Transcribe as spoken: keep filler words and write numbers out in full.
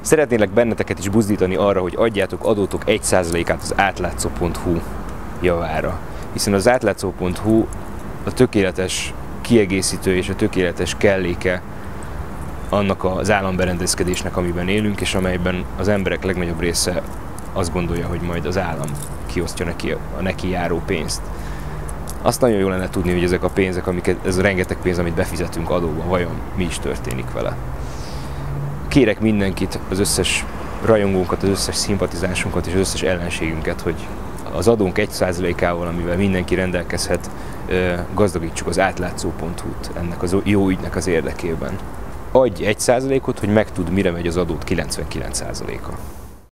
Szeretnélek benneteket is buzdítani arra, hogy adjátok adótok egy százalékát az átlátszó pont hu javára. Hiszen az átlátszó pont hu a tökéletes kiegészítő és a tökéletes kelléke annak az államberendezkedésnek, amiben élünk, és amelyben az emberek legnagyobb része azt gondolja, hogy majd az állam kiosztja neki a neki járó pénzt. Azt nagyon jó lenne tudni, hogy ezek a pénzek, amiket, ez a rengeteg pénz, amit befizetünk adóba, vajon mi is történik vele. Kérek mindenkit, az összes rajongónkat, az összes szimpatizánsunkat és az összes ellenségünket, hogy az adónk egy százalékával, amivel mindenki rendelkezhet, gazdagítsuk az átlátszó pont hu-t ennek az jó ügynek az érdekében. Adj egy százalékot, hogy megtudd, mire megy az adót kilencvenkilenc százaléka.